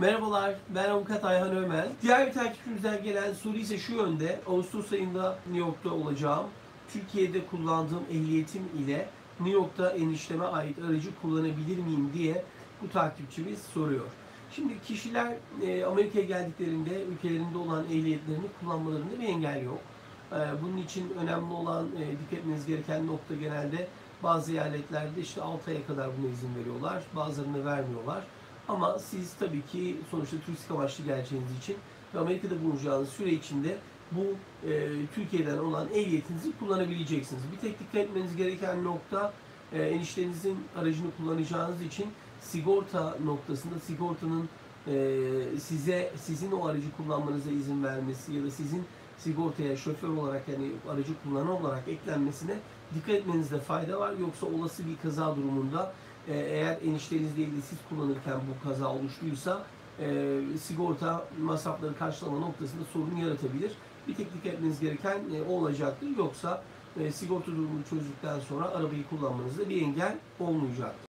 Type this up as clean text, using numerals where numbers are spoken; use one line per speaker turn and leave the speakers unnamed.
Merhabalar, ben Avukat Ayhan Ömen. Diğer bir takipçimizden gelen soru ise şu yönde. Ağustos ayında New York'ta olacağım. Türkiye'de kullandığım ehliyetim ile New York'ta enişteme ait aracı kullanabilir miyim diye bu takipçimiz soruyor. Şimdi kişiler Amerika'ya geldiklerinde ülkelerinde olan ehliyetlerini kullanmalarında bir engel yok. Bunun için önemli olan, dikkat etmeniz gereken nokta genelde bazı eyaletlerde işte 6 aya kadar buna izin veriyorlar, bazılarını vermiyorlar. Ama siz tabii ki sonuçta turistik amaçlı geleceğiniz için ve Amerika'da bulunacağınız süre içinde bu Türkiye'den olan ehliyetinizi kullanabileceksiniz. Bir tek dikkat etmeniz gereken nokta eniştenizin aracını kullanacağınız için sigorta noktasında sigortanın sizin o aracı kullanmanıza izin vermesi ya da sizin sigortaya şoför olarak yani aracı kullanan olarak eklenmesine dikkat etmenizde fayda var. Yoksa olası bir kaza durumunda eğer enişteniz değil de siz kullanırken bu kaza oluştuysa sigorta masrafları karşılama noktasında sorun yaratabilir. Bir tek dikkat etmeniz gereken o olacaktır. Yoksa sigorta durumunu çözdükten sonra arabayı kullanmanızda bir engel olmayacaktır.